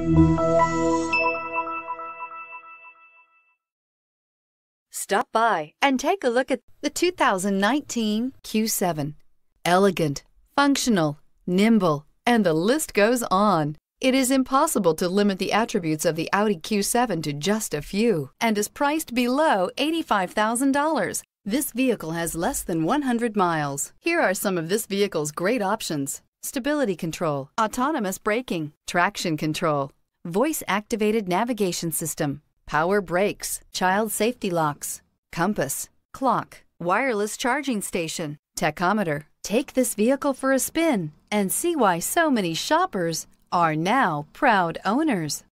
Stop by and take a look at the 2019 Q7. Elegant, functional, nimble, and the list goes on. It is impossible to limit the attributes of the Audi Q7 to just a few and is priced below $85,000. This vehicle has less than 100 miles. Here are some of this vehicle's great options: stability control, autonomous braking, traction control, voice-activated navigation system, power brakes, child safety locks, compass, clock, wireless charging station, tachometer. Take this vehicle for a spin and see why so many shoppers are now proud owners.